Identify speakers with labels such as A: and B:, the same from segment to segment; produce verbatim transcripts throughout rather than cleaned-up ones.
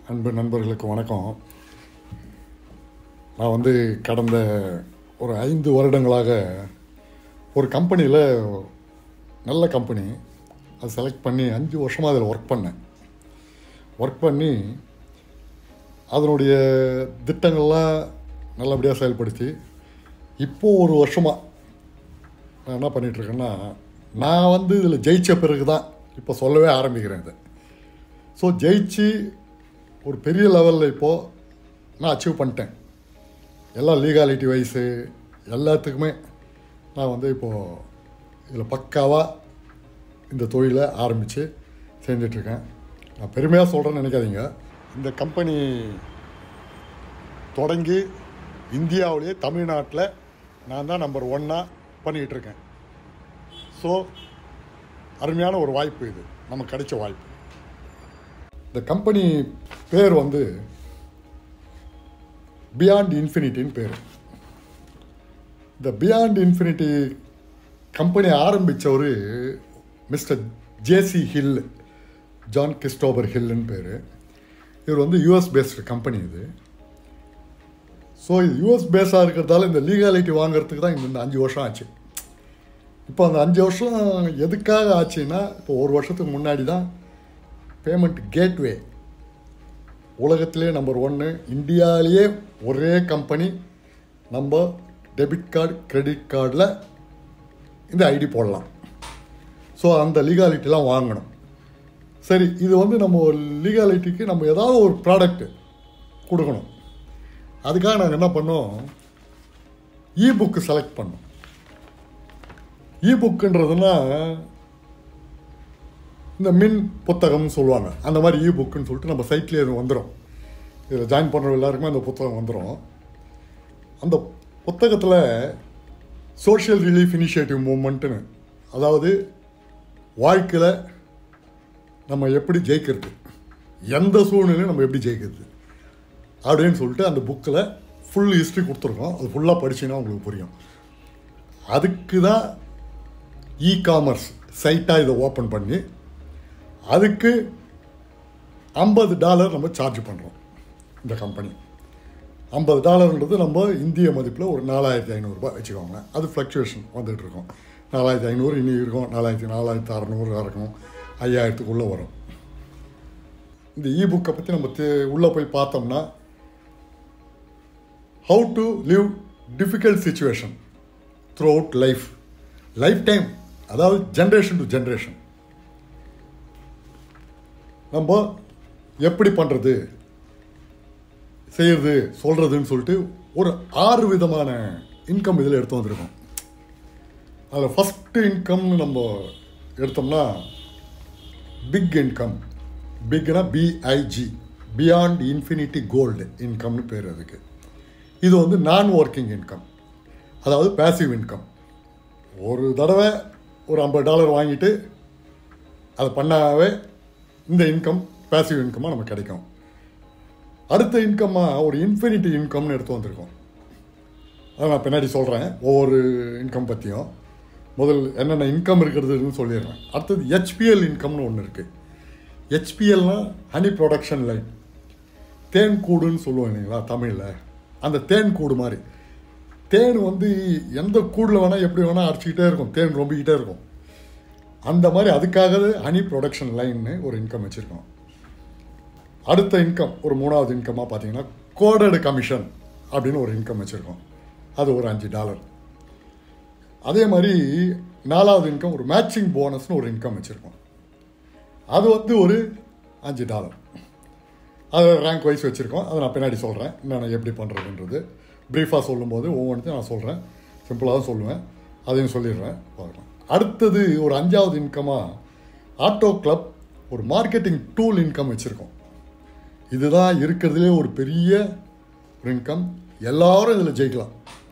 A: அன்பு நண்பர்களுக்கு வணக்கம். நான் வந்து கடந்த ஒரு ஐந்து வருடங்களாக ஒரு கம்பெனியில், நல்ல கம்பெனி, அதை செலக்ட் பண்ணி அஞ்சு வருஷமாக அதில் ஒர்க் பண்ணேன். ஒர்க் பண்ணி அதனுடைய திட்டங்கள்லாம் நல்லபடியாக செயல்படுத்தி இப்போது ஒரு வருஷமாக நான் என்ன பண்ணிகிட்ருக்கேன்னா, நான் வந்து இதில் ஜெயித்த பிறகு தான் இப்போ சொல்லவே ஆரம்பிக்கிறேன் இதை. ஸோ ஜெயிச்சு ஒரு பெரிய லெவலில் இப்போது நான் அச்சீவ் பண்ணிட்டேன். எல்லாம் லீகாலிட்டி வைஸு எல்லாத்துக்குமே நான் வந்து இப்போது இதில் பக்காவாக இந்த தொழிலை ஆரம்பித்து செஞ்சிட்ருக்கேன். நான் பெருமையாக சொல்கிறேன்னு நினைக்காதீங்க. இந்த கம்பெனி தொடங்கி இந்தியாவிலேயே தமிழ்நாட்டில் நான் தான் நம்பர் ஒன்னாக பண்ணிக்கிட்டுருக்கேன். ஸோ அருமையான ஒரு வாய்ப்பு, இது நமக்கு கிடைச்ச வாய்ப்பு. இந்த கம்பெனி பேர் வந்து பியாண்ட் இன்ஃபினிட்டின்னு பேர். இந்த பியாண்ட் இன்ஃபினிட்டி கம்பெனி ஆரம்பித்தவர் mister JC Hill, John Christopher ஹில்லுன்னு பேர். இவர் வந்து யூஎஸ் பேஸ்டு கம்பெனி இது. ஸோ இது யூஎஸ் பேஸாக இருக்கிறதால இந்த லீகாலிட்டி வாங்கிறதுக்கு தான் இந்த அஞ்சு வருஷம் ஆச்சு. இப்போ அந்த அஞ்சு வருஷம் எதுக்காக ஆச்சுன்னா, இப்போ ஒரு வருஷத்துக்கு முன்னாடி தான் பேமெண்ட் கேட்வே உலகத்திலே நம்பர் ஒன்று, இந்தியாவிலேயே ஒரே கம்பெனி நம்ம டெபிட் கார்டு கிரெடிட் கார்டில் இந்த ஐடி போடலாம். ஸோ அந்த லீகாலிட்டிலாம் வாங்கணும். சரி, இது வந்து நம்ம லீகாலிட்டிக்கு நம்ம ஏதாவது ஒரு ப்ராடக்ட்டு கொடுக்கணும். அதுக்காக நாங்கள் என்ன பண்ணோம், இ புக்கு செலக்ட் பண்ணோம். இ புக்குன்றதுன்னா இந்த மின் புத்தகம்னு சொல்லுவாங்க, அந்த மாதிரி இ புக்குன்னு சொல்லிட்டு நம்ம சைட்லேயே அது வந்துடும். இதில் ஜாயின் பண்ணுற எல்லாருக்குமே அந்த புத்தகம் வந்துடும். அந்த புத்தகத்தில் சோஷியல் ரிலீஃப் இனிஷியேட்டிவ் மூவ்மெண்ட்டுன்னு, அதாவது வாழ்க்கையில் நம்ம எப்படி ஜெயிக்கிறது, எந்த சூழ்நிலையும் நம்ம எப்படி ஜெயிக்கிறது அப்படின்னு சொல்லிட்டு அந்த புக்கில் ஃபுல் ஹிஸ்ட்ரி கொடுத்துருக்கோம். அது ஃபுல்லாக படிச்சிங்கன்னா உங்களுக்கு புரியும். அதுக்கு தான் இ காமர்ஸ் சைட்டாக இதை ஓப்பன் பண்ணி அதுக்கு ஐம்பது டாலர் நம்ம சார்ஜ் பண்ணுறோம். இந்த கம்பெனி ஐம்பது டாலர்ன்றது நம்ம இந்திய மதிப்பில் ஒரு நாலாயிரத்தி ஐநூறுரூபா வச்சுக்கோங்க. அது ஃப்ளக்சுவேஷன் வந்துகிட்ருக்கோம். நாலாயிரத்தி ஐநூறு இனி இருக்கும், நாலாயிரத்தி நாலாயிரத்தி அறநூறு இருக்கும், ஐயாயிரத்துக்குள்ளே வரும். இந்த இ புக்கை பற்றி நம்ம உள்ளே போய் பார்த்தோம்னா, how to live difficult situation throughout life life time, அதாவது ஜென்ரேஷன் டு ஜென்ரேஷன் நம்ம எப்படி பண்ணுறது, செய்கிறது, சொல்கிறதுன்னு சொல்லிட்டு ஒரு ஆறு விதமான இன்கம் இதில் எடுத்து வந்திருக்கோம். அதில் ஃபஸ்ட்டு இன்கம்னு நம்ம எடுத்தோம்னா பிக் இன்கம். பிக்னா பிஐஜி, பியாண்ட் இன்ஃபினிட்டி கோல்டு இன்கம்னு பேர் அதுக்கு. இது வந்து நான் ஒர்க்கிங் இன்கம், அதாவது பேசிவ் இன்கம். ஒரு தடவை ஒரு ஐம்பது டாலர் வாங்கிட்டு அதை பண்ணாவே இந்த இன்கம் பேசிவ் இன்கமாக நமக்கு கிடைக்கும். அடுத்த இன்கம்மாக ஒரு இன்ஃபினிட்டி இன்கம்னு எடுத்து வந்திருக்கோம். அதை நான் பின்னாடி சொல்கிறேன் ஒவ்வொரு இன்கம் பற்றியும். முதல் என்னென்ன இன்கம் இருக்கிறதுன்னு சொல்லிடுறேன். அடுத்தது ஹெச்பிஎல் இன்கம்னு ஒன்று இருக்குது. ஹெச்பிஎல்னால் ஹனி ப்ரொடக்ஷன் லைன், தேன் கூடுன்னு சொல்லுவோம் இல்லைங்களா தமிழில். அந்த தேன் கூடு மாதிரி, தேன் வந்து எந்த கூடில் வேணால் எப்படி வேணால் அரைச்சிக்கிட்டே இருக்கும், தேன் ரொம்பிக்கிட்டே இருக்கும். அந்த மாதிரி அதுக்காக ஹனி ப்ரொடக்ஷன் லைன்னு ஒரு இன்கம் வச்சுருக்கோம். அடுத்த இன்கம் ஒரு மூணாவது இன்கமாக பார்த்தீங்கன்னா கோடட் கமிஷன் அப்படின்னு ஒரு இன்கம் வச்சுருக்கோம். அது ஒரு அஞ்சு டாலர். அதே மாதிரி நாலாவது இன்கம் ஒரு மேட்சிங் போனஸ்னு ஒரு இன்கம் வச்சுருக்கோம். அது வந்து ஒரு அஞ்சு டாலர். அது ரேங்க் வைஸ் வச்சுருக்கோம். அதை நான் பின்னாடி சொல்கிறேன் என்னென்ன எப்படி பண்ணுறதுன்றது. ப்ரீஃபாக சொல்லும்போது ஒவ்வொன்றையும் நான் சொல்கிறேன், சிம்பிளாக தான் சொல்லுவேன், அதையும் சொல்லிடுறேன், பார்க்கலாம். அடுத்தது ஒரு அஞ்சாவது இன்கமாக ஆட்டோ கிளப் ஒரு மார்க்கெட்டிங் டூல் இன்கம் வச்சுருக்கோம். இதுதான் இருக்கிறதுலே ஒரு பெரிய ஒரு இன்கம். எல்லாரும் இதில் ஜெயிக்கலாம்,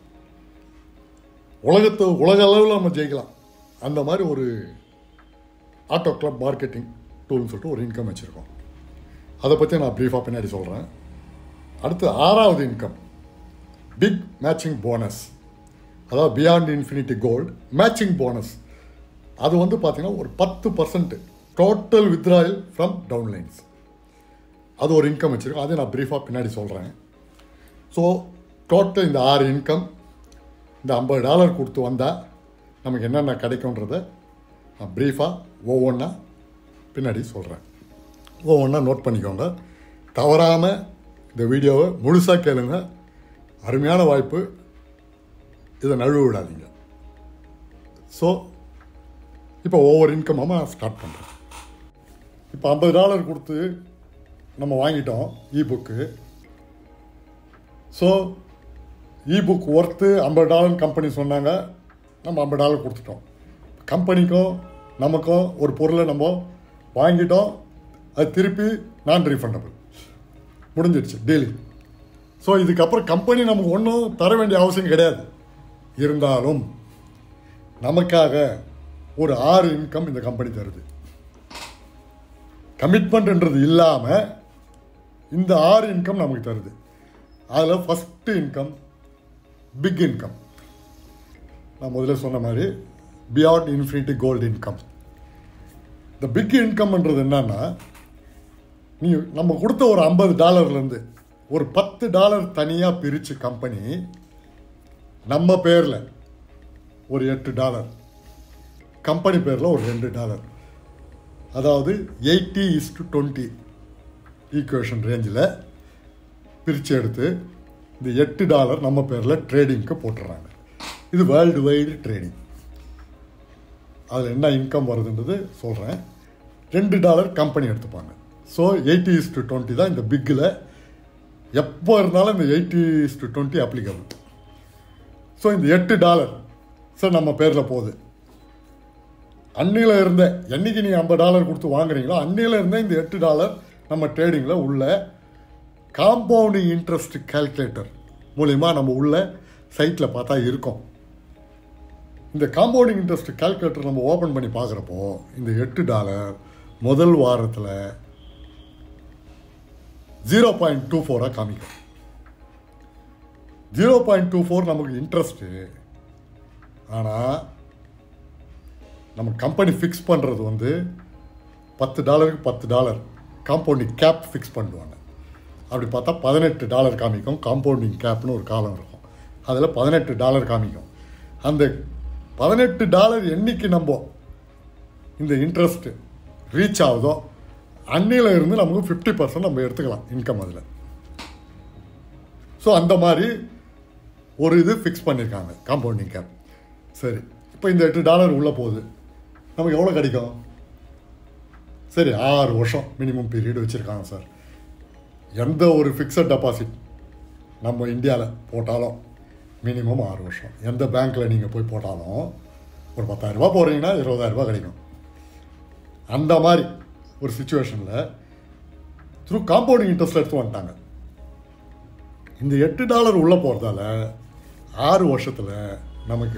A: உலகத்தை உலக அளவில் நம்ம ஜெயிக்கலாம். அந்த மாதிரி ஒரு ஆட்டோ கிளப் மார்க்கெட்டிங் டூல்னு சொல்லிட்டு ஒரு இன்கம் வச்சுருக்கோம். அதை பற்றி நான் ப்ரீஃபாக பின்னாடி சொல்கிறேன். அடுத்து ஆறாவது இன்கம் பிக் மேட்சிங் போனஸ், அதாவது beyond infinity gold matching bonus. அது வந்து பார்த்திங்கன்னா ஒரு பத்து percent total withdrawal from downlines. அது ஒரு இன்கம் வச்சுருக்கோம். அதை நான் ப்ரீஃபாக பின்னாடி சொல்கிறேன். ஸோ டோட்டல் இந்த ஆறு இன்கம் இந்த ஐம்பது டாலர் கொடுத்து வந்தால் நமக்கு என்னென்ன கிடைக்கும்ன்றதை நான் ப்ரீஃபாக ஒவ்வொன்றா பின்னாடி சொல்கிறேன். ஒவ்வொன்றா நோட் பண்ணிக்கோங்க. தவறாமல் இந்த வீடியோவை முழுசாக கேளுங்க. அருமையான வாய்ப்பு, இதை நழுவ விடாதீங்க. ஸோ இப்போ ஒவ்வொரு இன்கமாக நான் ஸ்டார்ட் பண்ணுறேன். இப்போ ஐம்பது டாலர் கொடுத்து நம்ம வாங்கிட்டோம் இ-புக்கு. ஸோ இ-புக் ஒர்த்து ஐம்பது டாலர் கம்பெனி சொன்னாங்க, நம்ம ஐம்பது டாலர் கொடுத்துட்டோம். கம்பெனிக்கும் நமக்கும் ஒரு பொருளை நம்ம வாங்கிட்டோம், அது திருப்பி நான் ரீஃபண்டபிள், முடிஞ்சிடுச்சு டெய்லி. ஸோ இதுக்கப்புறம் கம்பெனி நமக்கு ஒன்றும் தர வேண்டிய அவசியம் கிடையாது. இருந்தாலும் நமக்காக ஒரு ஆறு இன்கம் இந்த கம்பெனி தருது. கமிட்மெண்ட்ன்றது இல்லாமல் இந்த ஆறு இன்கம் நமக்கு தருது. அதில் ஃபஸ்ட்டு இன்கம் பிக் இன்கம். நான் முதல்ல சொன்ன மாதிரி பியாண்ட் இன்ஃபினிட்டி கோல்டு இன்கம். இந்த பிக் இன்கம்ன்றது என்னன்னா, நீ நம்ம கொடுத்த ஒரு ஐம்பது டாலர்லேருந்து ஒரு பத்து டாலர் தனியாக பிரித்து கம்பெனி நம்ம பேரில் ஒரு எட்டு டாலர், கம்பெனி பேரில் ஒரு ரெண்டு டாலர், அதாவது eighty is to twenty equation ரேஞ்சில் பிரித்து எடுத்து இந்த எட்டு டாலர் நம்ம பேரில் ட்ரேடிங்க்கு போட்டுடுறாங்க. இது வேர்ல்டு வைடு ட்ரேடிங். அதில் என்ன இன்கம் வருதுன்றது சொல்கிறேன். ரெண்டு டாலர் கம்பெனி எடுத்துப்பாங்க. So eighty is to twenty தான் இந்த பிக்கில் எப்போ இருந்தாலும் இந்த eighty is to twenty applicable. So இந்த எட்டு டாலர் சார் நம்ம பேரில் போகுது. அன்னியில் இருந்த என்றைக்கு நீங்கள் ஐம்பது டாலர் கொடுத்து வாங்குறீங்களோ அன்னியில் இருந்த இந்த எட்டு டாலர் நம்ம ட்ரேடிங்கில் உள்ள காம்பவுண்டிங் இன்ட்ரெஸ்ட் கால்குலேட்டர் மூலிமா நம்ம உள்ள சைட்டில் பார்த்தா இருக்கும். இந்த காம்பவுண்டிங் இன்ட்ரெஸ்ட் கால்குலேட்டர் நம்ம ஓப்பன் பண்ணி பார்க்குறப்போ இந்த எட்டு டாலர் முதல் வாரத்தில் ஜீரோ பாயிண்ட் டூ ஃபோராக காமிக்கும். ஜீரோ பாயிண்ட் டூ ஃபோர் நமக்கு இன்ட்ரெஸ்ட்டு. ஆனால் நம்ம கம்பெனி ஃபிக்ஸ் பண்ணுறது வந்து பத்து டாலருக்கு பத்து டாலர் காம்பவுண்டிங் கேப் ஃபிக்ஸ் பண்ணுவாங்க. அப்படி பார்த்தா பதினெட்டு டாலர் காமிக்கும். காம்பவுண்டிங் கேப்னு ஒரு காலம் இருக்கும், அதில் பதினெட்டு டாலர் காமிக்கும். அந்த பதினெட்டு டாலர் என்னைக்கு நம்ம இந்த இன்ட்ரெஸ்ட்டு ரீச் ஆகுதோ அன்னியில் இருந்து நமக்கு ஃபிஃப்டி பர்சன்ட் நம்ம எடுத்துக்கலாம் இன்கம் அதில். ஸோ அந்த மாதிரி ஒரு இது ஃபிக்ஸ் பண்ணியிருக்காங்க காம்பவுண்டிங் கேப். சரி, இப்போ இந்த எட்டு டாலர் உள்ளே போகுது, நமக்கு எவ்வளோ கிடைக்கும்? சரி, ஆறு வருஷம் மினிமம் பீரியட் வச்சுருக்காங்க சார். எந்த ஒரு ஃபிக்ஸட் டெபாசிட் நம்ம இந்தியாவில் போட்டாலும் மினிமம் ஆறு வருஷம். எந்த பேங்க்கில் நீங்கள் போய் போட்டாலும் ஒரு பத்தாயிரரூபா போகிறீங்கன்னா இருபதாயிரரூபா கிடைக்கும். அந்த மாதிரி ஒரு சுச்சுவேஷனில் த்ரூ காம்பவுண்டிங் இன்ட்ரெஸ்ட் எடுத்து வந்துட்டாங்க. இந்த எட்டு டாலர் உள்ளே போகிறதால ஆறு வருஷத்தில் நமக்கு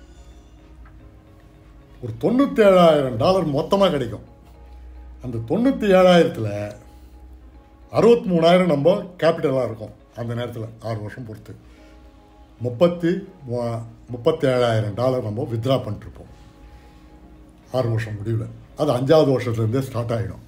A: ஒரு தொண்ணூற்றி ஏழாயிரம் டாலர் மொத்தமாக கிடைக்கும். அந்த தொண்ணூற்றி ஏழாயிரத்தில் அறுபத்தி மூணாயிரம் நம்ம கேபிட்டலாக இருக்கும். அந்த நேரத்தில் ஆறு வருஷம் பொறுத்து முப்பத்தி முப்பத்தி ஏழாயிரம் டாலர் நம்ம வித்ரா பண்ணிட்டுருப்போம் ஆறு வருஷம் முடிவில். அது அஞ்சாவது வருஷத்துலேருந்தே ஸ்டார்ட் ஆகிடும்.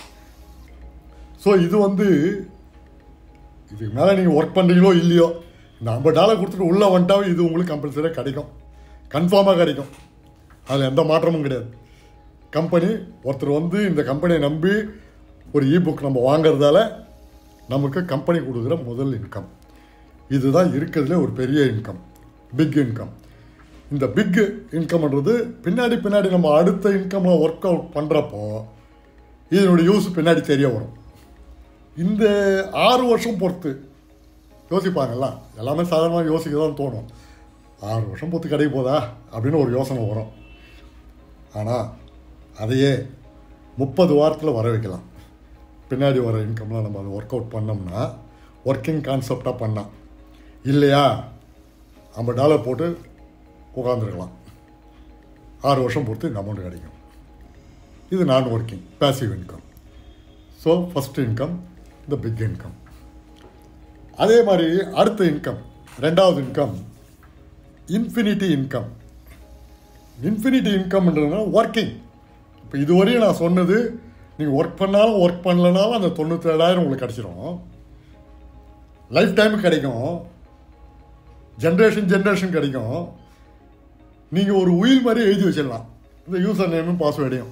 A: ஸோ இது வந்து இதுக்கு மேலே நீங்கள் ஒர்க் பண்ணுறீங்களோ இல்லையோ, இந்த ஐம்பது டாலர் கொடுத்துட்டு உள்ளே வந்துட்டாவே இது உங்களுக்கு கம்பல்சரியாக கிடைக்கும், கன்ஃபார்மாக கிடைக்கும். அதில் எந்த மாற்றமும் கிடையாது. கம்பெனி ஒருத்தர் வந்து இந்த கம்பெனியை நம்பி ஒரு இ-புக் நம்ம வாங்கிறதால நமக்கு கம்பெனி கொடுக்குற முதல் இன்கம் இதுதான் இருக்கிறதுலே ஒரு பெரிய இன்கம், பிக் இன்கம். இந்த பிக் இன்கம்ன்றது பின்னாடி பின்னாடி நம்ம அடுத்த இன்கமில் ஒர்க் அவுட் பண்ணுறப்போ இதனுடைய யூஸ் பின்னாடி தெரிய வரும். இந்த ஆறு வருஷம் பொறுத்து யோசிப்பாங்கல்ல, எல்லாமே சாதாரணமாக யோசிக்க தான் தோணும். ஆறு வருஷம் பொறுத்து கிடைக்க போதா அப்படின்னு ஒரு யோசனை வரும். ஆனால் அதையே முப்பது வாரத்தில் வர வைக்கலாம். பின்னாடி வர இன்கம்லாம் நம்ம அதை ஒர்க் அவுட் பண்ணோம்னா ஒர்க்கிங் கான்செப்டாக பண்ணால் இல்லையா ஐம்பது டாலர் போட்டு உட்காந்துருக்கலாம். ஆறு வருஷம் பொறுத்து இந்த அமௌண்ட் கிடைக்கும். இது non working passive income. So first income இந்த பிக் இன்கம். அதே மாதிரி அடுத்த இன்கம் ரெண்டாவது இன்கம் இன்ஃபினிட்டி இன்கம். இன்ஃபினிட்டி இன்கம்ன்றதுனா ஒர்க்கிங். இப்போ இதுவரையும் நான் சொன்னது நீங்கள் ஒர்க் பண்ணாலும் ஒர்க் பண்ணலனாலும் அந்த தொண்ணூற்றி ஏழாயிரம் உங்களுக்கு கிடச்சிரும். லைஃப் டைமுக்கு கிடைக்கும், ஜென்ரேஷன் ஜென்ரேஷன் கிடைக்கும். நீங்கள் ஒரு உயில் மாதிரி எழுதி வச்சிடலாம் இந்த யூசர் நேமும் பாஸ்வேர்டையும்.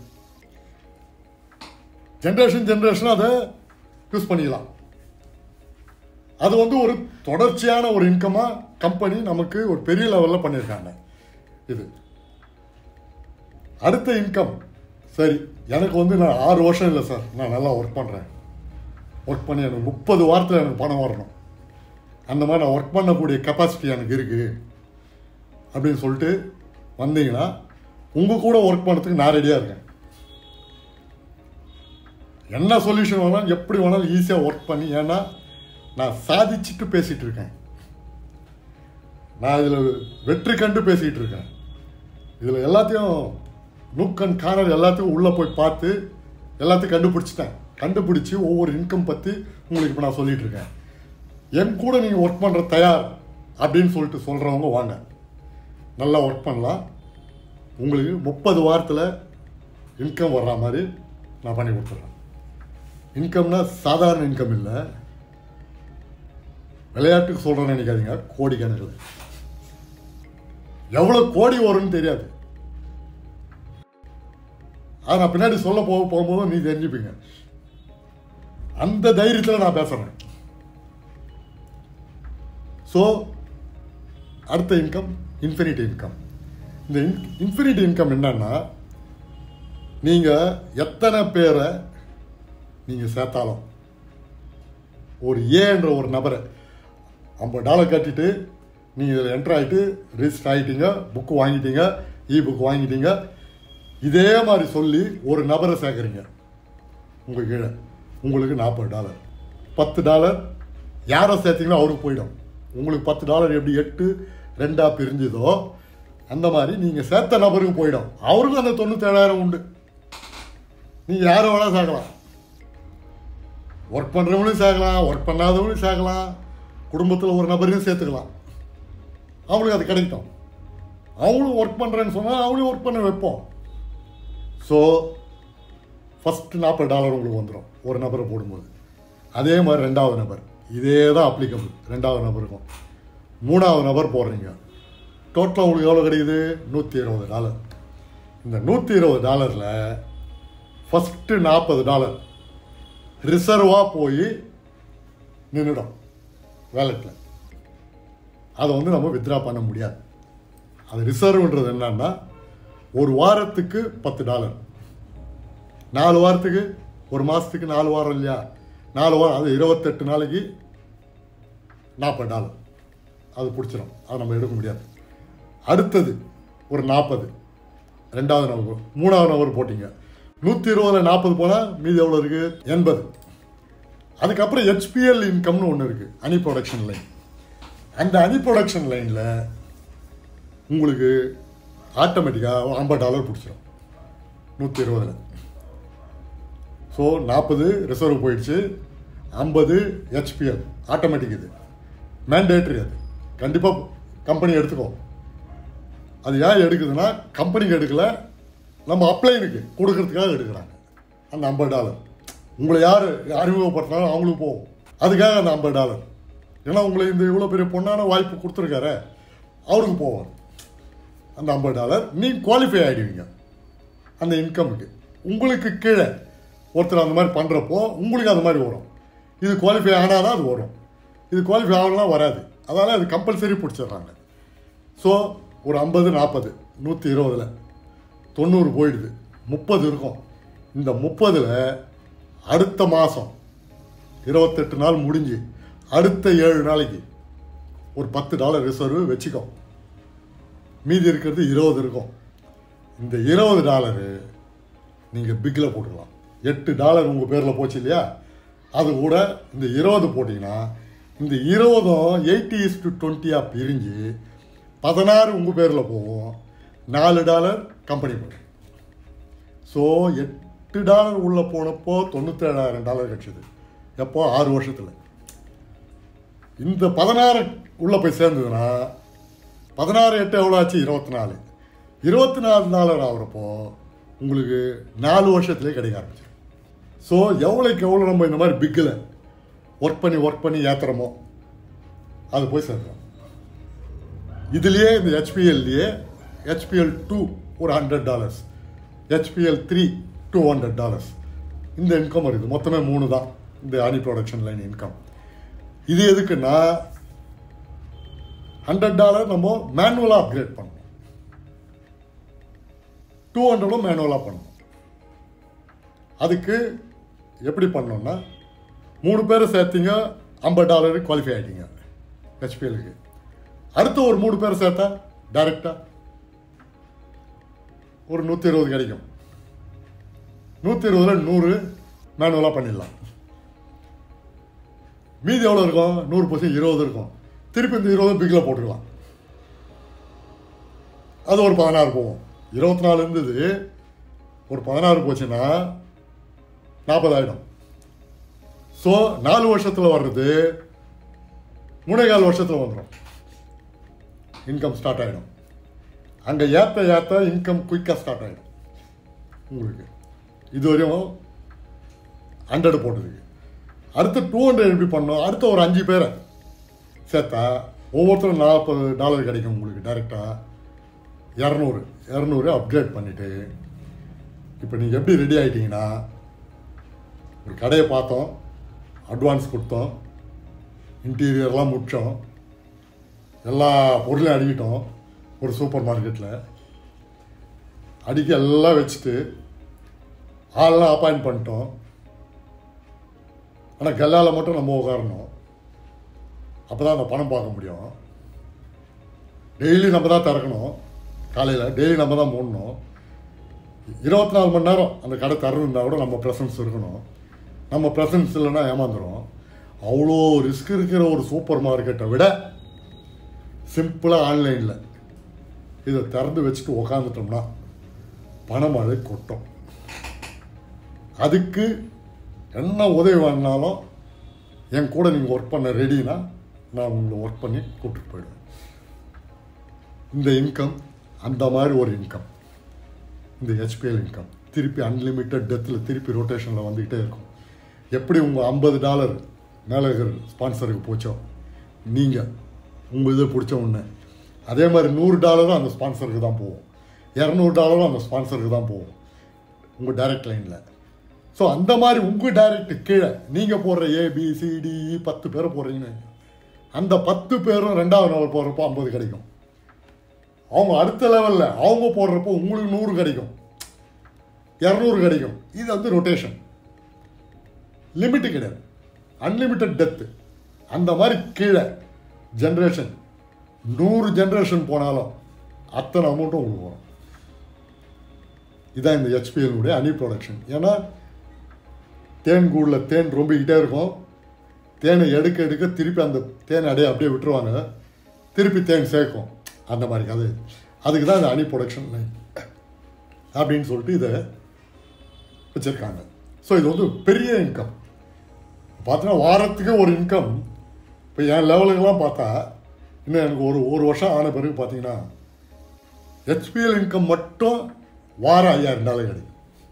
A: ஜென்ரேஷன் ஜென்ரேஷன் அதை யூஸ் பண்ணிக்கலாம். அது வந்து ஒரு தொடர்ச்சியான ஒரு இன்கமாக கம்பெனி நமக்கு ஒரு பெரிய லெவலில் பண்ணியிருக்காங்க. இது அடுத்த இன்கம். சரி, எனக்கு வந்து நான் ஆறு வருஷம் இல்லை சார், நான் நல்லா ஒர்க் பண்ணுறேன், ஒர்க் பண்ணி எனக்கு முப்பது வாரத்தில் எனக்கு பணம் வரணும், அந்த மாதிரி நான் ஒர்க் பண்ணக்கூடிய கெப்பாசிட்டி எனக்கு இருக்குது அப்படின்னு சொல்லிட்டு வந்தீங்கன்னா உங்கள் கூட ஒர்க் பண்ணுறதுக்கு நான் ரெடியாக இருக்கேன். என்ன சொல்யூஷன் வேணாலும் எப்படி வேணாலும் ஈஸியாக ஒர்க் பண்ணி, ஏன்னா நான் சாதிச்சுட்டு பேசிகிட்டு இருக்கேன், நான் இதில் வெற்றி கண்டு பேசிகிட்டு இருக்கேன். இதில் எல்லாத்தையும் நுக் அண்ட் கார்னர் எல்லாத்தையும் உள்ளே போய் பார்த்து எல்லாத்தையும் கண்டுபிடிச்சிட்டேன். கண்டுபிடிச்சி ஒவ்வொரு இன்கம் பற்றி உங்களுக்கு இப்போ நான் சொல்லிகிட்டு இருக்கேன். என் கூட நீங்கள் ஒர்க் பண்ணுற தயார் அப்படின்னு சொல்லிட்டு சொல்கிறவங்க வாங்க, நல்லா ஒர்க் பண்ணலாம். உங்களுக்கு முப்பது வாரத்தில் இன்கம் வர்ற மாதிரி நான் பண்ணி கொடுத்துட்றேன். இன்கம்னா சாதாரண இன்கம் இல்லை, விளையாட்டுக்கு சொல்கிறேன்னு நினைக்காதீங்க, கோடிக்கணக்கில். எவ்வளோ கோடி வரும்னு தெரியாது, அதை நான் பின்னாடி சொல்ல போக போகும்போது நீ தெரிஞ்சுப்பீங்க. அந்த தைரியத்தில் நான் பேசுகிறேன். ஸோ அடுத்த இன்கம் இன்ஃபினிட்டி இன்கம். இந்த இன் இன்ஃபினிட்டி இன்கம் என்னன்னா, நீங்கள் எத்தனை பேரை நீங்கள் சேர்த்தாலும், ஒரு ஏன்ற ஒரு நபரை ஐம்பது டாலர் கட்டிட்டு நீங்கள் இதில் என்ட்ரு ஆகிட்டு ரிஜிஸ்டர் ஆகிட்டீங்க, புக்கு வாங்கிட்டீங்க, இ புக் வாங்கிட்டீங்க, இதே மாதிரி சொல்லி ஒரு நபரை சேர்க்குறீங்க உங்கள் கீழே, உங்களுக்கு நாற்பது டாலர். பத்து டாலர் யாரை சேர்த்தீங்களோ அவருக்கு போயிடும். உங்களுக்கு பத்து டாலர் எப்படி எட்டு ரெண்டாக பிரிஞ்சுதோ அந்த மாதிரி நீங்கள் சேர்த்த நபருக்கு போயிடும். அவருக்கும் அந்த தொண்ணூற்றேழாயிரம் உண்டு. நீங்கள் யாரும் வேணால் சேர்க்கலாம், ஒர்க் பண்ணுறவங்களையும் சேர்க்கலாம், ஒர்க் பண்ணாதவங்களையும் சேர்க்கலாம், குடும்பத்தில் ஒரு நபரையும் சேர்த்துக்கலாம். அவங்களுக்கு அது கிடைக்கும். அவங்களும் ஒர்க் பண்ணுறேன்னு சொன்னால் அவங்களையும் ஒர்க் பண்ண வைப்போம். ஸோ ஃபஸ்ட்டு நாற்பது டாலர் உங்களுக்கு வந்துடும் ஒரு நபரை போடும்போது. அதே மாதிரி ரெண்டாவது நபர் இதே தான் அப்ளிகபிள். ரெண்டாவது நபருக்கும் மூணாவது நபர் போடுறீங்க, டோட்டலாக உங்களுக்கு எவ்வளோ கிடைக்குது? நூற்றி இருபது டாலர். இந்த நூற்றி இருபது டாலரில் ஃபஸ்ட்டு நாற்பது டாலர் ரிசர்வாக போய் நின்றுடும் வேலெட்டில். அதை வந்து நம்ம வித்ட்ரா பண்ண முடியாது. அது ரிசர்வ்ன்றது என்னன்னா, ஒரு வாரத்துக்கு பத்து டாலர், நாலு வாரத்துக்கு, ஒரு மாதத்துக்கு நாலு வாரம் இல்லையா, நாலு வாரம், அது இருபத்தெட்டு நாளைக்கு நாற்பது டாலர் அது பிடிச்சிடும். அதை நம்ம எடுக்க முடியாது. அடுத்தது ஒரு நாற்பது ரெண்டாவது நபர், மூணாவது நபர் போட்டிங்க, நூற்றி இருபதில் நாற்பது போனால் மீதி எவ்வளோ இருக்குது? எண்பது. அதுக்கப்புறம் ஹெச்பிஎல் இன்கம்னு ஒன்று இருக்குது, அனி ப்ரொடக்ஷன் லைன். அந்த அனி ப்ரொடக்ஷன் லைனில் உங்களுக்கு ஆட்டோமேட்டிக்காக ஐம்பது டாலர் பிடிச்சிடும் நூற்றி இருபதில். ஸோ நாற்பது ரிசர்வ் போயிடுச்சு, ஐம்பது ஹெச்பிஎல் ஆட்டோமேட்டிக். இது மேண்டேட்ரி, அது கண்டிப்பாக கம்பெனி எடுத்துக்கோ. அது ஏன் எடுக்குதுன்னா, கம்பெனிக்கு எடுக்கலை, நம்ம அப்ளைனுக்கு கொடுக்கறதுக்காக எடுக்கிறாங்க அந்த ஐம்பது டாலர். உங்களை யார் அறிமுகப்படுத்தினாலும் அவங்களுக்கு போகும், அதுக்காக அந்த ஐம்பது டாலர். ஏன்னா உங்களை இந்த இவ்வளோ பெரிய பொண்ணான வாய்ப்பு கொடுத்துருக்காரு, அவருக்கு போவார் அந்த ஐம்பது டாலர். நீங்கள் குவாலிஃபை ஆகிடுவீங்க அந்த இன்கமுக்கு. உங்களுக்கு கீழே ஒருத்தர் அந்த மாதிரி பண்ணுறப்போ உங்களுக்கு அந்த மாதிரி வரும். இது குவாலிஃபை ஆனால் தான் அது வரும், இது குவாலிஃபை ஆகலாம் வராது. அதனால் அது கம்பல்சரி பிடிச்சிடுறாங்க. ஸோ ஒரு ஐம்பது நாற்பது நூற்றி இருபதில் தொண்ணூறு போயிடுது, முப்பது இருக்கும். இந்த முப்பதில் அடுத்த மாதம் இருபத்தெட்டு நாள் முடிஞ்சு அடுத்த ஏழு நாளைக்கு ஒரு பத்து டாலர் ரிசர்வ் வச்சுக்கோ, மீதி இருக்கிறது இருபது இருக்கும். இந்த இருபது டாலரு நீங்கள் பிக்கில் போட்டுக்கலாம். எட்டு டாலர் உங்கள் பேரில் போச்சு இல்லையா, அது கூட இந்த இருபது போட்டிங்கன்னா இந்த இருபதும் எயிட்டி இஸ் டு டுவெண்ட்டியாக பிரிஞ்சு பதினாறு உங்கள் பேரில் போகும், நாலு டாலர் கம்பெனி போடும். ஸோ எட்டு டாலர் உள்ளே போனப்போ தொண்ணூற்றேழாயிரம் டாலர் கிடச்சிது. எப்போ? ஆறு வருஷத்தில். இந்த பதினாறு உள்ளே போய் சேர்ந்ததுன்னா பதினாறு எட்டு எவ்வளோ ஆச்சு? இருபத்தி நாலு. இருபத்தி நாலு டாலர் ஆகிறப்போ உங்களுக்கு நாலு வருஷத்துலேயே கிடைக்க ஆரம்பிச்சிடும். ஸோ எவ்வளோக்கு எவ்வளோ நம்ம இந்த மாதிரி பிக்கில் ஒர்க் பண்ணி ஒர்க் பண்ணி ஏற்றுறோமோ அது போய் சேர்க்கிறோம். இதுலேயே இந்த ஹெச்பிஎல்லையே ஹெச்பிஎல் டூ ஒரு hundred dollars, HPL three two hundred dollars இந்த இன்கம் வருது. மொத்தமே மூணு தான் இந்த ஹனி ப்ரொடக்ஷன் லைன் இன்கம். இது எதுக்குன்னா ஹண்ட்ரட் டாலர் நம்ம மேனுவலாக அப்கிரேட் பண்ணணும், டூ ஹண்ட்ரடும் மேனுவலாக பண்ணணும். அதுக்கு எப்படி பண்ணோம்னா மூணு பேரை சேர்த்தீங்க, ஐம்பது டாலருக்கு குவாலிஃபை ஆகிட்டீங்க ஹெச்பிஎலுக்கு. அடுத்து ஒரு மூணு பேரை சேர்த்தா டைரெக்டாக ஒரு நூற்றி இருபது கிடைக்கும். நூற்றி இருபதுல நூறு மேனுவலாக பண்ணிடலாம். மீதி எவ்வளோ இருக்கும்? நூறு பர்சன்ட் இருபது இருக்கும். திருப்பி இந்த இருபது பிக்கில் போட்டுக்கலாம். அது ஒரு பதினாறு போகும். இருபத்தி நாலு இருந்தது ஒரு பதினாறு போச்சுன்னா நாற்பதாயிரம். ஸோ நாலு வருஷத்தில் வர்றது மூணே கால் வருஷத்தில் வந்துடும், இன்கம் ஸ்டார்ட் ஆகிடும். அங்கே ஏற்ற ஏற்ற இன்கம் குயிக்காக ஸ்டார்ட் ஆகிடும் உங்களுக்கு. இதுவரையும் ஹண்ட்ரட் போட்டதுக்கு அடுத்து டூ ஹண்ட்ரட் எப்படி பண்ணோம்? அடுத்த ஒரு அஞ்சு பேரை சேர்த்தா ஒவ்வொருத்தரும் நாற்பது டாலர் கிடைக்கும் உங்களுக்கு டைரெக்டாக. இரநூறு இரநூறு அப்கிரேட் பண்ணிவிட்டு இப்போ நீங்கள் எப்படி ரெடி ஆகிட்டீங்கன்னா, ஒரு கடையை பார்த்தோம், அட்வான்ஸ் கொடுத்தோம், இன்டீரியர்லாம் முடித்தோம், எல்லா பொருளையும் அடிக்கிட்டோம். ஒரு சூப்பர் மார்க்கெட்டில் அடிக்க எல்லாம் வச்சுட்டு ஆள்லாம் அப்பாயிண்ட் பண்ணிட்டோம். ஆனால் கல்லால் மட்டும் நம்ம உட்காரணும். அப்போ தான் அந்த பணம் பார்க்க முடியும். டெய்லி நம்ம தான் திறக்கணும். காலையில் டெய்லி நம்ம தான் மூடணும். இருபத்தி நாலு மணி நேரம் அந்த கடை திறந்துருந்தா கூட நம்ம ப்ரெசன்ஸ் இருக்கணும். நம்ம ப்ரெசன்ஸ் இல்லைன்னா ஏமாந்துடும். அவ்வளோ ரிஸ்க் இருக்கிற ஒரு சூப்பர் மார்க்கெட்டை விட சிம்பிளாக ஆன்லைனில் இதை திறந்து வச்சுட்டு உக்காந்துட்டோம்னா பணமழை கொட்டும். அதுக்கு என்ன உதவி வேணுனாலும் என் கூட நீங்கள் ஒர்க் பண்ண ரெடினா நான் உங்களை ஒர்க் பண்ணி கூப்பிட்டு போயிடுவேன். இந்த இன்கம் அந்த மாதிரி ஒரு இன்கம், இந்த ஹெச்பிஎல் இன்கம் திருப்பி அன்லிமிட்டட் டெத்தில் திருப்பி ரொட்டேஷனில் வந்துக்கிட்டே இருக்கும். எப்படி உங்கள் ஐம்பது டாலர் மேலே இருக்கிற ஸ்பான்சருக்கு போச்சோ, நீங்கள் உங்கள் இதை பிடிச்ச ஒன்று அதே மாதிரி நூறு டாலரும் அந்த ஸ்பான்சருக்கு தான் போகும், இரநூறு டாலரும் அந்த ஸ்பான்சருக்கு தான் போகும் உங்கள் டைரக்ட் லைனில். ஸோ அந்த மாதிரி உங்கள் டைரக்ட் கீழே நீங்கள் போடுற ஏபிசிடிஇ பத்து பேரை போடுறீங்கன்னு, அந்த பத்து பேரும் ரெண்டாவது லெவல் போடுறப்போ ஐம்பது கிடைக்கும். அவங்க அடுத்த லெவலில் அவங்க போடுறப்போ உங்களுக்கு நூறு கிடைக்கும், இரநூறு கிடைக்கும். இது வந்து ரொட்டேஷன், லிமிட்டு கிடையாது, அன்லிமிட்டட் டெத்து. அந்த மாதிரி கீழே ஜென்ரேஷன் நூறு ஜென்ரேஷன் போனாலும் அத்தனை அமௌண்ட்டும் உங்களுக்கு வரும். இதான் இந்த ஹெச்பிஎல்னுடைய ஹனி ப்ரொடக்ஷன். ஏன்னா தேன் கூடில் தேன் ரொம்பிக்கிட்டே இருக்கும். தேனை எடுக்க எடுக்க திருப்பி அந்த தேனை அடைய அப்படியே விட்டுருவாங்க, திருப்பி தேன் சேர்க்கும். அந்த மாதிரி அது அதுக்கு தான் இந்த ஹனி ப்ரொடக்ஷன் லைன் அப்படின்னு சொல்லிட்டு இதை வச்சுருக்காங்க. ஸோ இது வந்து பெரிய இன்கம். பார்த்தீங்கன்னா வாரத்துக்கு ஒரு இன்கம். இப்போ என் லெவலுக்கெல்லாம் பார்த்தா இன்னும் எனக்கு ஒரு ஒரு வருஷம் ஆன பிறகு பார்த்தீங்கன்னா ஹெச்பிஎல் இன்கம் மட்டும் வாரம் ஐயாயிரம் டாலர் கிடைக்கும்.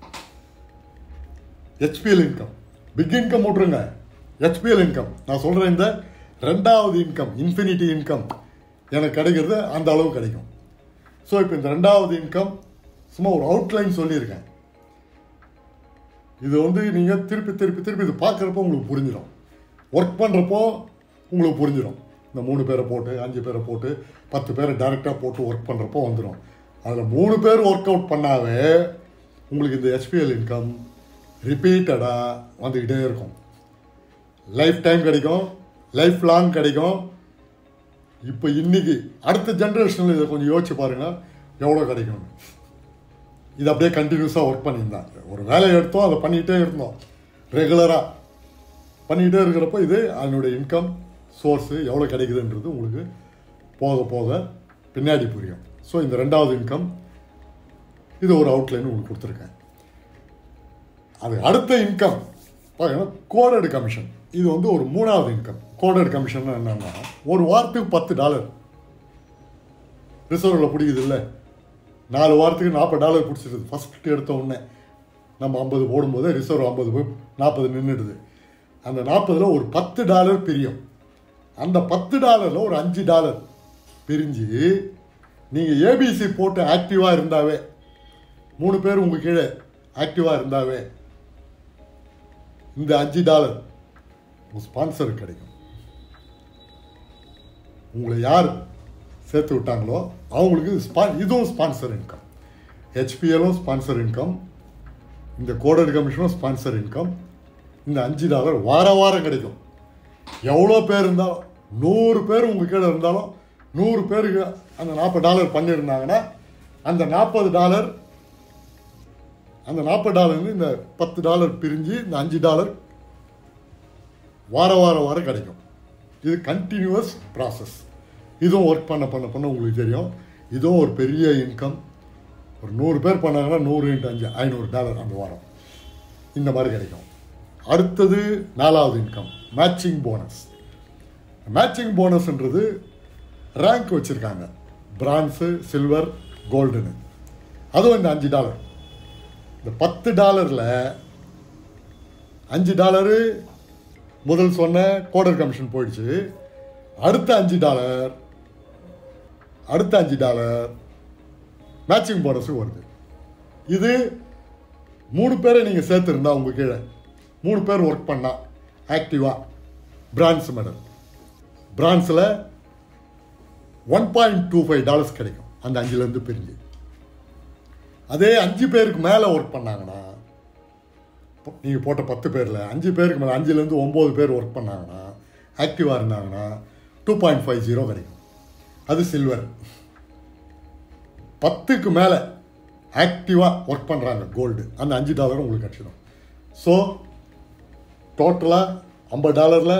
A: ஹெச்பிஎல் இன்கம், பிக் இன்கம் விட்ருங்க, ஹெச்பிஎல் இன்கம் நான் சொல்கிறேன். இந்த ரெண்டாவது இன்கம் இன்ஃபினிட்டி இன்கம் எனக்கு கிடைக்கிறது அந்த அளவு கிடைக்கும். ஸோ இப்போ இந்த ரெண்டாவது இன்கம் சும்மா ஒரு அவுட்லைன் சொல்லியிருக்கேன். இது வந்து நீங்கள் திருப்பி திருப்பி திருப்பி இது பார்க்குறப்போ உங்களுக்கு புரிஞ்சிடும், ஒர்க் பண்ணுறப்போ உங்களுக்கு புரிஞ்சிடும். இந்த மூணு பேரை போட்டு அஞ்சு பேரை போட்டு பத்து பேரை டைரெக்டாக போட்டு ஒர்க் பண்ணுறப்போ வந்துடும். அதில் மூணு பேர் ஒர்க் அவுட் பண்ணாவே உங்களுக்கு இந்த ஹெச்பிஎல் இன்கம் ரிப்பீட்டடாக வந்துக்கிட்டே இருக்கும். லைஃப் டைம் கிடைக்கும், லைஃப் லாங் கிடைக்கும். இப்போ இன்றைக்கி அடுத்த ஜென்ரேஷனில் இதை கொஞ்சம் யோசிச்சு பாருங்கள் எவ்வளோ கிடைக்கும். இது அப்படியே கண்டினியூஸாக ஒர்க் பண்ணியிருந்தாங்க. ஒரு வேலையை எடுத்தோம், அதை பண்ணிக்கிட்டே இருந்தோம், ரெகுலராக பண்ணிக்கிட்டே இருக்கிறப்போ இது அதனுடைய இன்கம் சோர்ஸு எவ்வளோ கிடைக்குதுன்றது உங்களுக்கு போக போக பின்னாடி புரியும். ஸோ இந்த ரெண்டாவது இன்கம் இது ஒரு அவுட்லைன் உங்களுக்கு கொடுத்துருக்கேன். அது அடுத்த இன்கம் பார்த்தீங்கன்னா கோடட் கமிஷன். இது வந்து ஒரு மூணாவது இன்கம். கோடட் கமிஷன் என்னன்னா ஒரு வாரத்துக்கு பத்து டாலர் ரிசர்வில் பிடிக்குது இல்லை, நாலு வாரத்துக்கு நாற்பது டாலர் பிடிச்சிருது ஃபஸ்ட்டு எடுத்த உடனே. நம்ம ஐம்பது போடும்போது ரிசர்வ் ஐம்பது போய் நாற்பது நின்றுடுது. அந்த நாற்பதில் ஒரு பத்து டாலர் பிரியும். அந்த பத்து டாலரில் ஒரு அஞ்சு டாலர் பிரிஞ்சு நீங்கள் ஏபிசி போட்டு ஆக்டிவாக இருந்தாவே, மூணு பேர் உங்கள் கீழே ஆக்டிவாக இருந்தாவே இந்த அஞ்சு டாலர் உங்கள் ஸ்பான்சருக்கு கிடைக்கும். உங்களை யார் சேர்த்து விட்டாங்களோ அவங்களுக்கு ஸ்பான் இதுவும் ஸ்பான்சர் இன்கம். ஹெச்பிஎலும் ஸ்பான்சர் இன்கம், இந்த கோடட் கமிஷனும் ஸ்பான்சர் இன்கம். இந்த அஞ்சு டாலர் வார வாரம் கிடைக்கும். எவ்வளோ பேர் இருந்தாலும், நூறு பேர் உங்கள் கீழே இருந்தாலும், நூறு பேருக்கு அந்த நாற்பது டாலர் பண்ணியிருந்தாங்கன்னா அந்த நாற்பது டாலர் அந்த நாற்பது டாலர்ந்து இந்த பத்து டாலர் பிரிஞ்சு இந்த அஞ்சு டாலர் வார வார வாரம் கிடைக்கும். இது கண்டினியூவஸ் ப்ராசஸ். இதுவும் ஒர்க் பண்ண பண்ண பண்ண உங்களுக்கு தெரியும். இதுவும் ஒரு பெரிய இன்கம். ஒரு நூறு பேர் பண்ணாங்கன்னா நூறு இன்ட்டு அஞ்சு ஐநூறு டாலர் அந்த வாரம் இந்த மாதிரி கிடைக்கும். அடுத்தது நாலாவது இன்கம், மேட்சிங் போனஸ். மேட்சிங் போனஸ்ன்றது ரேங்க் வச்சுருக்காங்க, பிரான்ஸு, சில்வர், கோல்டுன்னு. அதுவும் இந்த அஞ்சு டாலர். இந்த பத்து டாலரில் அஞ்சு டாலரு முதல் சொன்ன கோடட் கமிஷன் போயிடுச்சு. அடுத்த அஞ்சு டாலர் அடுத்த அஞ்சு டாலர் மேட்சிங் போனஸும் வருது. இது மூணு பேரை நீங்கள் சேர்த்துருந்தா உங்கள் கீழே மூணு பேர் ஒர்க் பண்ணால் ஆக்டிவாக பிரான்ஸ் மெடல், பிரான்ஸில் one point two five dollars கிடைக்கும் அந்த அஞ்சுலேருந்து பிரிஞ்சு. அதே அஞ்சு பேருக்கு மேலே ஒர்க் பண்ணாங்கன்னா, நீங்கள் போட்ட பத்து பேரில் அஞ்சு பேருக்கு மேலே அஞ்சுலேருந்து ஒம்பது பேர் ஒர்க் பண்ணாங்கன்னா, ஆக்டிவாக இருந்தாங்கன்னா டூ பாயிண்ட் ஃபைவ் ஜீரோ கிடைக்கும். அது சில்வர். பத்துக்கு மேலே ஆக்டிவாக ஒர்க் பண்ணுறாங்க கோல்டு, அந்த அஞ்சு டாலரும் உங்களுக்கு கிடச்சிடும். ஸோ டோட்டலாக ஐம்பது டாலரில்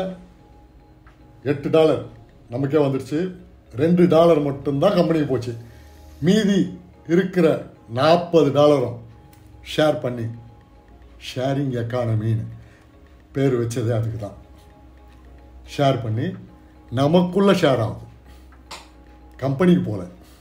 A: எட்டு டாலர் நமக்கே வந்துடுச்சு. ரெண்டு டாலர் மட்டும்தான் கம்பெனிக்கு போச்சு. மீதி இருக்கிற நாற்பது டாலரும் ஷேர் பண்ணி, ஷேரிங் எக்கானமின்னு பேர் வச்சதே அதுக்கு தான். ஷேர் பண்ணி நமக்குள்ளே ஷேர் ஆகுது, கம்பெனிக்கு போல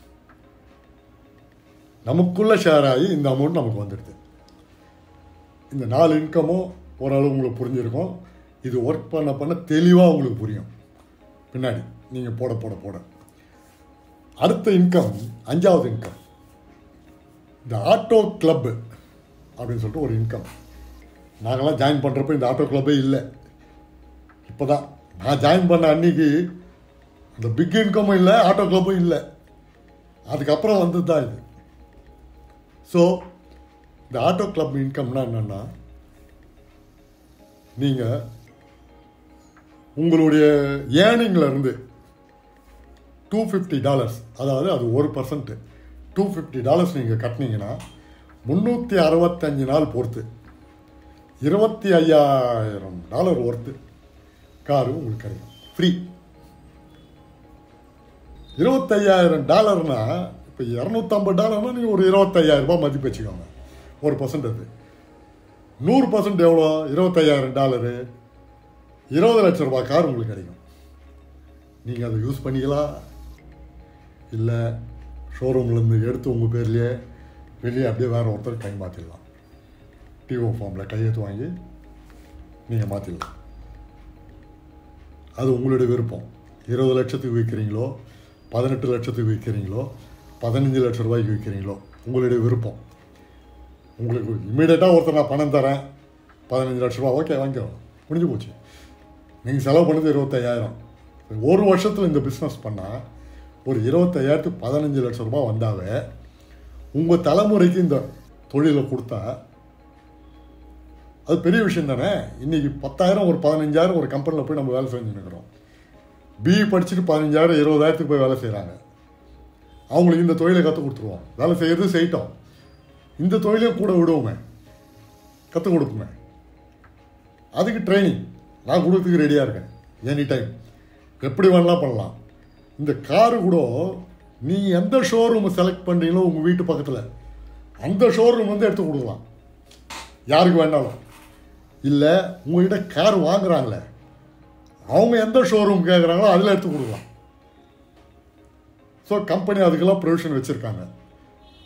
A: நமக்குள்ளே ஷேர் ஆகி இந்த அமௌண்ட் நமக்கு வந்துடுது. இந்த நாலு இன்கமும் ஓரளவு உங்களுக்கு புரிஞ்சிருக்கும். இது ஒர்க் பண்ண பண்ண தெளிவாக உங்களுக்கு புரியும் பின்னாடி நீங்கள் போட போட போட. அடுத்த இன்கம், அஞ்சாவது இன்கம், இந்த ஆட்டோ கிளப்பு அப்படின்னு சொல்லிட்டு ஒரு இன்கம். நாங்கள்லாம் ஜாயின் பண்ணுறப்ப இந்த ஆட்டோ கிளப்பே இல்லை. இப்போ தான் நான் ஜாயின் பண்ண அன்றைக்கி இந்த பிக் இன்கமும் இல்லை, ஆட்டோ கிளப்பும் இல்லை. அதுக்கப்புறம் வந்தது தான் இது. ஸோ இந்த ஆட்டோ கிளப் இன்கம்னா என்னென்னா, நீங்கள் உங்களுடைய ஏர்னிங்லேருந்து டூ ஃபிஃப்டி டாலர்ஸ், அதாவது அது ஒரு பர்சன்ட்டு டூ ஃபிஃப்டி டாலர்ஸ் நீங்கள் கட்டினீங்கன்னா முந்நூற்றி அறுபத்தஞ்சு நாள் பொறுத்து இருபத்தி ஐயாயிரம் டாலர் ஒர்த்து காரு உங்களுக்கு கிடைக்கும் ஃப்ரீ. இருபத்தையாயிரம் டாலர்னா இப்போ இரநூத்தம்பது டாலர்னால் நீங்கள் ஒரு இருபத்தையாயிரம் ரூபாய் மதிப்பு வச்சுக்கோங்க. ஒரு பர்சன்ட் அது நூறு பர்சன்ட் எவ்வளோ? இருபத்தையாயிரம் டாலரு, இருபது லட்சம் ரூபாய் கார் உங்களுக்கு கிடைக்கும். நீங்கள் அதை யூஸ் பண்ணிக்கலாம், இல்லை ஷோரூம்லேருந்து எடுத்து உங்கள் பேர்லேயே வெளியே அப்படியே வேறு ஒருத்தர் கை மாற்றிடலாம். டிஓ ஃபார்மில் கையெழுத்து வாங்கி நீங்கள் மாற்றிடலாம். அது உங்களுடைய விருப்பம். இருபது லட்சத்துக்கு விற்கிறீங்களோ, பதினெட்டு லட்சத்துக்கு விற்கிறீங்களோ, பதினஞ்சு லட்சம் ரூபாய்க்கு விற்கிறீங்களோ, உங்களுடைய விருப்பம். உங்களுக்கு இம்மீடியட்டாக ஒருத்தர் நான் பணம் தரேன் பதினஞ்சு லட்ச ரூபா, ஓகே வாங்கிக்கோ, முடிஞ்சு போச்சு. நீங்கள் செலவு பண்ணது இருபத்தையாயிரம். ஒரு வருஷத்தில் இந்த பிஸ்னஸ் பண்ணால் ஒரு இருபத்தையாயிரத்துக்கு பதினஞ்சு லட்சம் ரூபா வந்தாவே உங்கள் தலைமுறைக்கு இந்த தொழிலை கொடுத்தா அது பெரிய விஷயம் தானே. இன்றைக்கி பத்தாயிரம் ஒரு பதினஞ்சாயிரம் ஒரு கம்பெனியில் போய் நம்ம வேலை செஞ்சுருக்கிறோம். பிஇ படிச்சுட்டு பதினஞ்சாயிரம் இருபதாயிரத்துக்கு போய் வேலை செய்கிறாங்க. அவங்களுக்கு இந்த தொழிலை கற்றுக் கொடுத்துருவோம். வேலை செய்கிறது செய்யட்டோம், இந்த தொழிலையும் கூட விடுவோமே, கற்றுக் கொடுப்போமே. அதுக்கு ட்ரைனிங் நான் கொடுத்துக்கு ரெடியாக இருக்கேன் எனி டைம். எப்படி வேணாலும் பண்ணலாம். இந்த காரு கூட நீ எந்த ஷோரூமை செலக்ட் பண்ணுறீங்களோ உங்கள் வீட்டு பக்கத்தில் அந்த ஷோரூம் வந்து எடுத்து கொடுக்கலாம் யாருக்கு வேணாலும். இல்லை உங்கள்கிட்ட கார் வாங்குறாங்களே அவங்க எந்த ஷோரூம் கேட்குறாங்களோ அதில் எடுத்து கொடுக்கலாம். ஸோ கம்பெனி அதுக்கெல்லாம் ப்ரொவிஷன் வச்சுருக்காங்க.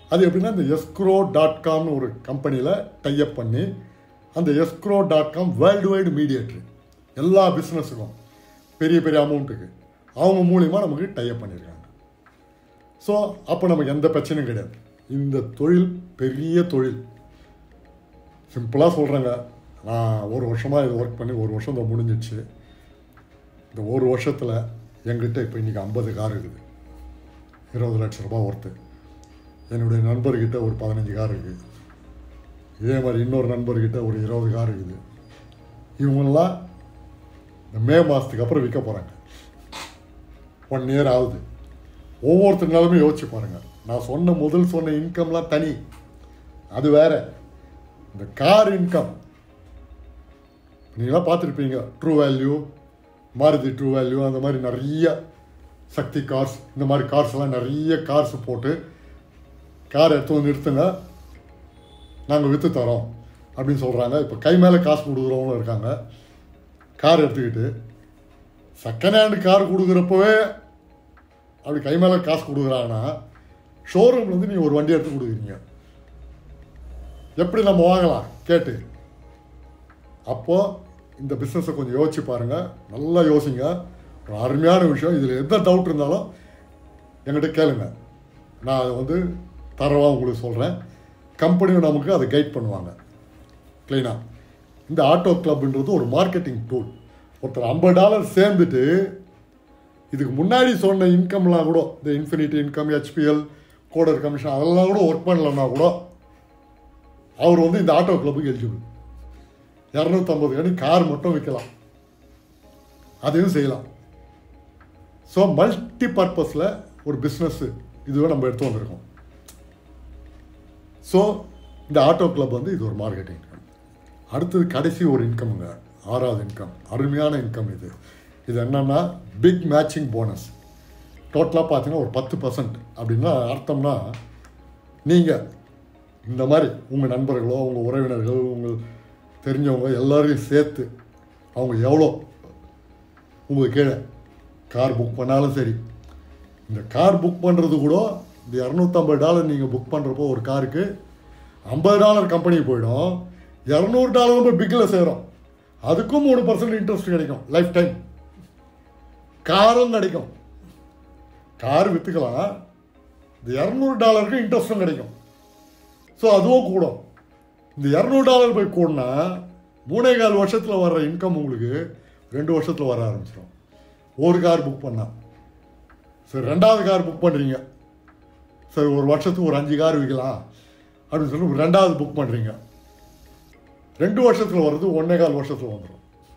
A: அது எப்படின்னா இந்த எஸ்க்ரோ டாட் காம்னு ஒரு கம்பெனியில் டைப் பண்ணி அந்த escrow dot com world wide mediator எல்லா பிஸ்னஸுக்கும் பெரிய பெரிய அமௌண்ட்டுக்கு அவங்க மூலிமா நமக்கு டைப் பண்ணியிருக்காங்க. ஸோ அப்போ நமக்கு எந்த பிரச்சனையும் கிடையாது. இந்த தொழில் பெரிய தொழில். சிம்பிளாக சொல்கிறேங்க, நான் ஒரு வருஷமாக இது ஒர்க் பண்ணி ஒரு வருஷம் தான் முடிஞ்சிடுச்சு. இந்த ஒரு வருஷத்தில் என்கிட்ட இப்போ இன்றைக்கி ஐம்பது கார் இருக்குது, இருபது லட்ச ரூபா ஒர்த்து. என்னுடைய நண்பர்கிட்ட ஒரு பதினஞ்சு கார் இருக்குது. இதே மாதிரி இன்னொரு நண்பர்கிட்ட ஒரு இருபது கார் இருக்குது. இவங்கெல்லாம் இந்த மே மாதத்துக்கு அப்புறம் விற்க போகிறாங்க. ஒன் இயர் ஆகுது. ஒவ்வொருத்தர் நிலமே யோசிச்சு பாருங்கள். நான் சொன்ன முதல் சொன்ன இன்கம்லாம் தனி, அது வேற. இந்த கார் இன்கம் நீங்களாம் பார்த்துருப்பீங்க. True value, Maruti true value, அந்த மாதிரி நிறைய சக்தி கார்ஸ், இந்த மாதிரி கார்ஸ் எல்லாம் நிறைய கார்ஸ் போட்டு கார் எடுத்து வந்து நிறுத்துங்க, நாங்கள் விற்று தரோம் அப்படின்னு சொல்கிறாங்க. இப்போ கை மேலே காசு கொடுக்குறவங்களும் இருக்காங்க. கார் எடுத்துக்கிட்டு செகண்ட் ஹேண்டு கார் கொடுக்குறப்பவே அப்படி கை மேலே காசு கொடுக்குறாங்கன்னா, ஷோரூம்லேருந்து நீங்கள் ஒரு வண்டி எடுத்து கொடுக்குறீங்க, எப்படி நம்ம வாங்கலாம் கேட்டு? அப்போது இந்த பிஸ்னஸை கொஞ்சம் யோசிச்சு பாருங்கள், நல்லா யோசிங்க. ஒரு அருமையான விஷயம். இதில் எந்த டவுட் இருந்தாலும் என்கிட்ட கேளுங்க, நான் அதை வந்து தரவாக உங்களுக்கு சொல்கிறேன். கம்பெனியும் நமக்கு அதை கைட் பண்ணுவாங்க க்ளீனாக. இந்த ஆட்டோ கிளப்ன்றது ஒரு மார்க்கெட்டிங் டூல். ஒருத்தர் ஐம்பது டாலர் சேர்ந்துட்டு இதுக்கு முன்னாடி சொன்ன இன்கம்லாம் கூட, இந்த infinity income, HPL, coder commission, அதெல்லாம் கூட ஒர்க் பண்ணலன்னா கூட அவர் வந்து இந்த ஆட்டோ கிளப்புக்கு எலிஜிபிள். இரநூத்தம்பது கணி கார் மட்டும் விற்கலாம், அதையும் செய்யலாம். ஸோ மல்டி பர்பஸில் ஒரு பிஸ்னஸ்ஸு இதுவே நம்ம எடுத்து வந்திருக்கோம். ஸோ இந்த ஆட்டோ கிளப் வந்து இது ஒரு மார்க்கெட்டிங் இன்கம். அடுத்தது கடைசி ஒரு இன்கம்ங்க, ஆறாவது இன்கம், அருமையான இன்கம் இது. இது என்னென்னா பிக் மேட்சிங் போனஸ். டோட்டலாக பார்த்தீங்கன்னா ஒரு பத்து பர்சன்ட் அப்படின்னா அர்த்தம்னா, நீங்கள் இந்த மாதிரி உங்கள் நண்பர்களோ, உங்கள் உறவினர்களோ, உங்கள் தெரிஞ்சவங்க எல்லாரையும் சேர்த்து அவங்க எவ்வளோ உங்கள் கீழே கார் புக் பண்ணாலும் சரி, இந்த கார் புக் பண்ணுறது கூட இந்த இரநூத்தம்பது டாலர் நீங்கள் புக் பண்ணுறப்போ ஒரு காருக்கு ஐம்பது டாலர் கம்பெனிக்கு போயிடும், இரநூறு டாலர் போய் பிக்கில் சேரும். அதுக்கும் மூணு பர்சன்ட் இன்ட்ரெஸ்ட் கிடைக்கும் லைஃப் டைம். காரும் கிடைக்கும், கார் விற்றுக்கலாம், இந்த இரநூறு டாலருக்கு இன்ட்ரெஸ்ட்டும் கிடைக்கும். ஸோ அதுவும் கூடும். இந்த இரநூறு டாலர் போய் கூடனா மூணே கால் வருஷத்தில் வர்ற இன்கம் உங்களுக்கு ரெண்டு வருஷத்தில் வர ஆரம்பிச்சிடும். ஒரு கார் புக் பண்ணால் சரி, ரெண்டாவது கார் புக் பண்ணுறீங்க, சரி ஒரு வருஷத்துக்கு ஒரு அஞ்சு கார் விற்கலாம் அப்படின்னு சொல்லி ரெண்டாவது புக் பண்ணுறீங்க, ரெண்டு வருஷத்தில் வர்றது ஒன்றே கால் வருஷத்தில் வந்துடும்.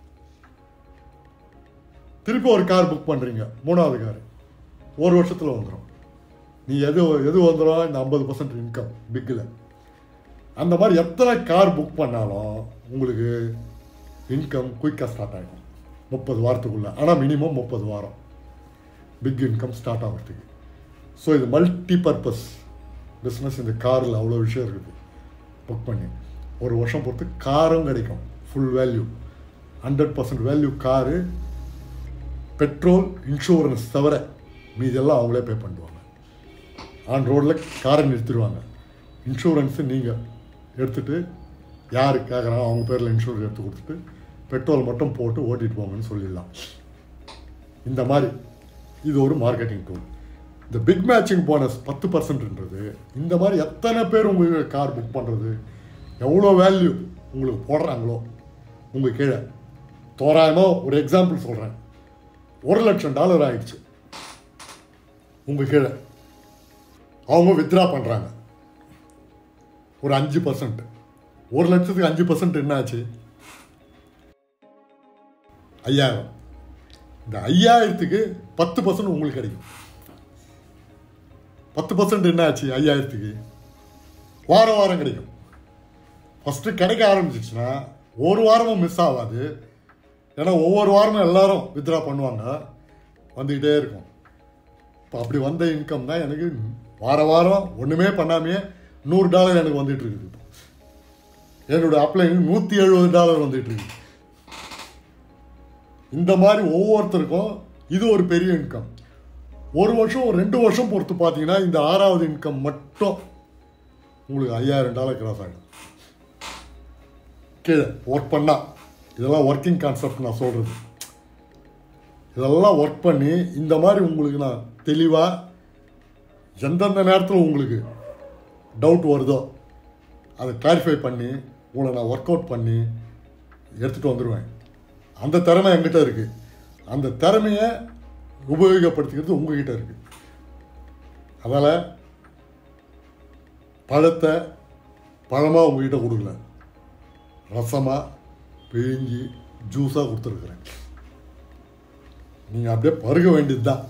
A: திருப்பி ஒரு கார் புக் பண்ணுறீங்க, மூணாவது கார் ஒரு வருஷத்தில் வந்துடும். நீ எது எது வந்துடும்? இந்த ஐம்பது பர்சன்ட் இன்கம் பிக்கில். அந்த மாதிரி எத்தனை கார் புக் பண்ணாலும் உங்களுக்கு இன்கம் குயிக்காக ஸ்டார்ட் ஆகிடும் முப்பது வாரத்துக்குள்ளே. ஆனால் மினிமம் முப்பது வாரம் பிக் இன்கம் ஸ்டார்ட் ஆகிறதுக்கு. ஸோ இது மல்டி பர்பஸ் பிஸ்னஸ். இந்த காரில் அவ்வளோ விஷயம் இருக்குது. புக் பண்ணி ஒரு வருஷம் பொறுத்து காரும் கிடைக்கும், full value, hundred percent value car. Petrol, insurance தவிர மீதெல்லாம் அவங்களே பே பண்ணுவாங்க. ஆன் ரோடில் காரை நிறுத்திடுவாங்க. இன்சூரன்ஸு நீங்கள் எடுத்துகிட்டு யார் கேட்குறாங்க அவங்க பேரில் இன்சூரன்ஸ் எடுத்து கொடுத்துட்டு பெட்ரோல் மட்டும் போட்டு ஓட்டிகிட்டு போங்கன்னு சொல்லிடலாம். இந்த மாதிரி இது ஒரு மார்க்கெட்டிங் டூல். இந்த பிக் மேட்சிங் போனஸ் பத்து பர்சன்ட்ன்றது இந்த மாதிரி எத்தனை பேர் உங்கள் கார் புக் பண்ணுறது, எவ்வளோ வேல்யூ உங்களுக்கு போடுறாங்களோ உங்கள் கீழே. தோராயமாக ஒரு எக்ஸாம்பிள் சொல்கிறேன், ஒரு லட்சம் டாலர் ஆயிடுச்சு உங்கள் கீழே, அவங்க வித்ட்ரா பண்ணுறாங்க ஒரு அஞ்சு பர்சன்ட். ஒரு லட்சத்துக்கு அஞ்சு பர்சன்ட் என்ன ஆச்சு? ஐயாயிரம். இந்த ஐயாயிரத்துக்கு பத்து பர்சன்ட் உங்களுக்கு கிடைக்கும். பத்து பர்சன்ட் என்ன ஆச்சு? ஐயாயிரத்துக்கு வாரம் வாரம் கிடைக்கும். ஃபஸ்ட்டு கிடைக்க ஆரம்பிச்சிச்சுன்னா ஒரு வாரமும் மிஸ் ஆகாது. ஏன்னா ஒவ்வொரு வாரமும் எல்லாரும் வித்ட்ரா பண்ணுவாங்க, வந்துக்கிட்டே இருக்கும். இப்போ அப்படி வந்த இன்கம் தான் எனக்கு வார வாரம் ஒன்றுமே பண்ணாமையே நூறு டாலர் எனக்கு வந்துட்டு இருக்குது. என்னோட அப்ளைன் நூற்றி எழுபது டாலர் வந்துட்டு இருக்குது. இந்த மாதிரி ஒவ்வொருத்தருக்கும் இது ஒரு பெரிய இன்கம். ஒரு வருஷம் ஒரு ரெண்டு வருஷம் பொறுத்து பார்த்தீங்கன்னா இந்த ஆறாவது இன்கம் மட்டும் உங்களுக்கு ஐயாயிரம் டாலர் கிராஸ் ஆகிடும். கீழே ஒர்க் பண்ணால் இதெல்லாம் ஒர்க்கிங் கான்செப்ட் நான் சொல்கிறது. இதெல்லாம் ஒர்க் பண்ணி இந்த மாதிரி உங்களுக்கு நான் தெளிவாக எந்தெந்த நேரத்தில் உங்களுக்கு டவுட் வருதோ அதை கிளாரிஃபை பண்ணி உங்களை நான் ஒர்க் அவுட் பண்ணி எடுத்துகிட்டு வந்துடுவேன். அந்த திறமை என்கிட்ட இருக்குது. அந்த திறமையை உபயோகப்படுத்திக்கிறது உங்ககிட்ட இருக்குது. அதனால் பழத்தை பழமாக உங்ககிட்ட கொடுக்கல, ரசமாக பிழிஞ்சி ஜூஸாக கொடுத்துருக்குறேன். நீங்கள் அப்படியே பருக வேண்டியது தான்.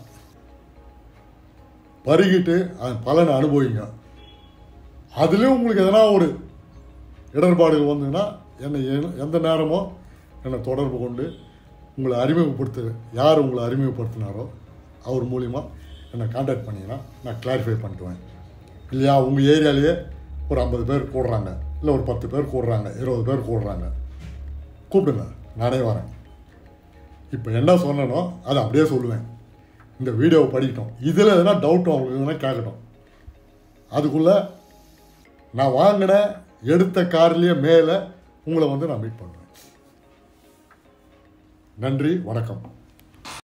A: பருகிட்டு அதன் பலனை அனுபவிங்க. அதுலேயும் உங்களுக்கு எதனா ஒரு இடர்பாடுகள் வந்ததுன்னா என்னை எந்த நேரமோ என்னை தொடர்பு கொண்டு உங்களை அறிமுகப்படுத்து யார் உங்களை அறிமுகப்படுத்தினாரோ அவர் மூலிமா என்னை கான்டாக்ட் பண்ணிங்கன்னா நான் கிளாரிஃபை பண்ணிட்டுவேன். இல்லையா உங்கள் ஏரியாலேயே ஒரு ஐம்பது பேர் கூடுறாங்க, இல்லை ஒரு பத்து பேர் கூடுறாங்க, இருபது பேர் கூடுறாங்க, கூப்பிடுங்க, நானே வரேன். இப்போ என்ன சொன்னனோ அதை அப்படியே சொல்லுவேன். இந்த வீடியோவை படிக்கட்டும், இதில் எதுனா டவுட் அவங்களுக்கு எதுனா கேட்கட்டும். அதுக்குள்ளே நான் வாங்கின எடுத்த கார்லேயே மேலே உங்களை வந்து நான் மீட் பண்ணுவேன். நன்றி, வணக்கம்.